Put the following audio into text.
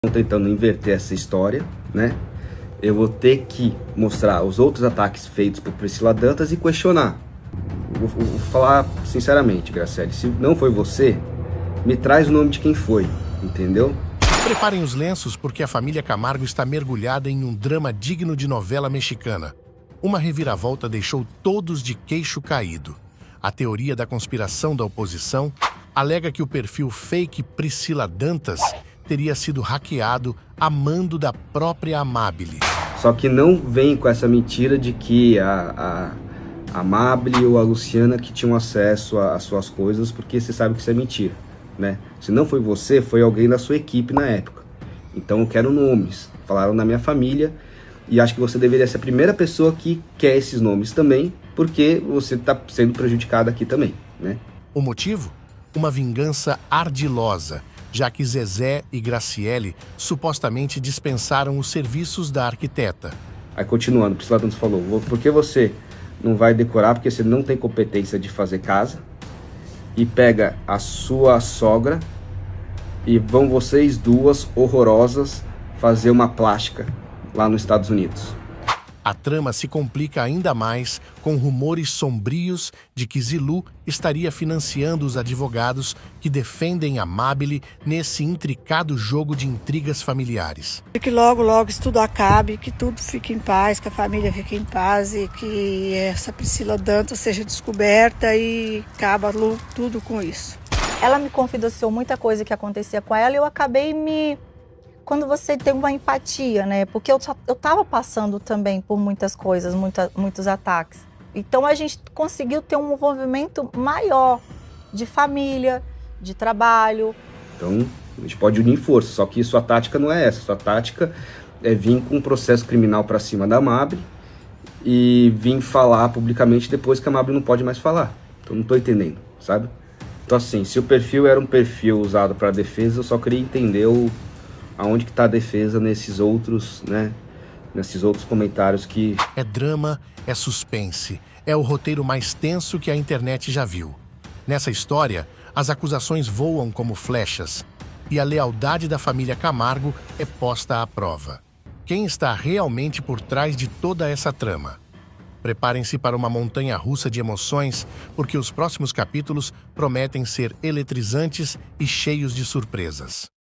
tentando inverter essa história, né? Eu vou ter que mostrar os outros ataques feitos por Priscila Dantas e questionar. Vou falar sinceramente, Graciele, se não foi você, me traz o nome de quem foi, entendeu? Preparem os lenços porque a família Camargo está mergulhada em um drama digno de novela mexicana. Uma reviravolta deixou todos de queixo caído. A teoria da conspiração da oposição alega que o perfil fake Priscila Dantas teria sido hackeado a mando da própria Amábile. Só que não vem com essa mentira de que a Amábile ou a Luciana que tinham acesso às suas coisas, porque você sabe que isso é mentira, né? Se não foi você, foi alguém da sua equipe na época. Então eu quero nomes. Falaram na minha família e acho que você deveria ser a primeira pessoa que quer esses nomes também, porque você está sendo prejudicado aqui também, né? O motivo? Uma vingança ardilosa, já que Zezé e Graciele supostamente dispensaram os serviços da arquiteta. Aí continuando, Priscila Dantas falou, por que você não vai decorar, porque você não tem competência de fazer casa, e pega a sua sogra e vão vocês duas horrorosas fazer uma plástica lá nos Estados Unidos. A trama se complica ainda mais com rumores sombrios de que Zilu estaria financiando os advogados que defendem a Amábile nesse intricado jogo de intrigas familiares. Que logo, logo isso tudo acabe, que tudo fique em paz, que a família fique em paz e que essa Priscila Dantas seja descoberta e acaba tudo com isso. Ela me confidenciou muita coisa que acontecia com ela e eu acabei Quando você tem uma empatia, né? Porque eu tava passando também por muitas coisas, muitos ataques. Então a gente conseguiu ter um envolvimento maior de família, de trabalho. Então a gente pode unir forças, só que sua tática não é essa. Sua tática é vir com um processo criminal para cima da Amábile e vir falar publicamente depois que a Amábile não pode mais falar. Então não tô entendendo, sabe? Então assim, se o perfil era um perfil usado para defesa, eu só queria entender aonde que tá a defesa nesses outros, né? Nesses outros comentários que... É drama, é suspense, é o roteiro mais tenso que a internet já viu. Nessa história, as acusações voam como flechas e a lealdade da família Camargo é posta à prova. Quem está realmente por trás de toda essa trama? Preparem-se para uma montanha-russa de emoções, porque os próximos capítulos prometem ser eletrizantes e cheios de surpresas.